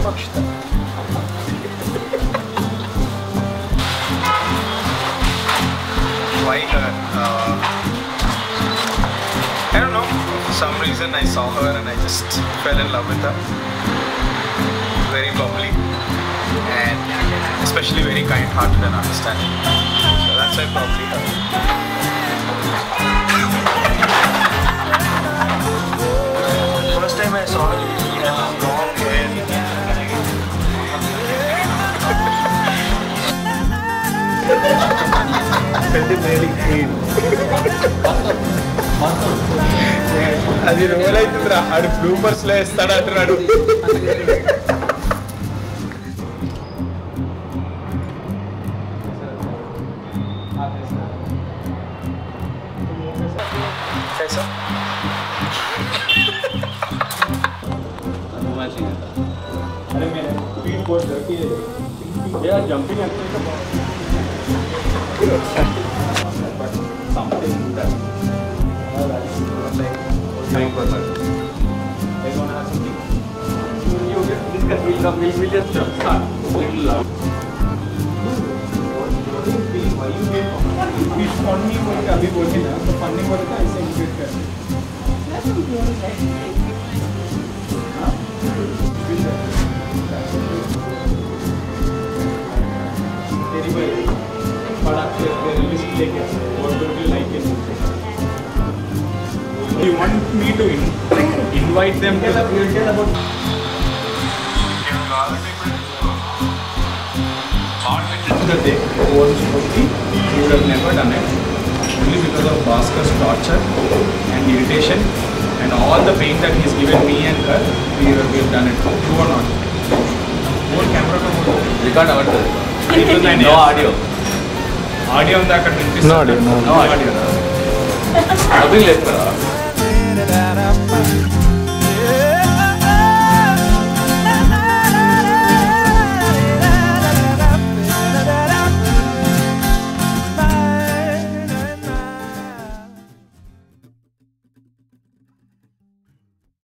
Akshita. Why her? I don't know. For some reason I saw her and I just fell in love with her. Very bubbly and especially very kind-hearted and understanding. So that's why probably her. First time I saw her, she had long hair. Felt it really clean. అది roll అవుతుందిరా ఆడు bloopers లో వేస్తాడు అంటున్నాడు. अरे मेरे speed बहुत dirty है यार jumping actually but something that like time for her I don't have something you get discuss will just start little loud why you get it's funny what अभी बोल के ना तो फंडिंग वाला था ऐसे इंक्लूड कर You want me to invite them to the future about the day was he would have never done it only because of Bhaskar's torture and irritation and all the pain that he's given me and her we have done it. True or not? More camera record our no audio on the no audio no audio dubbing left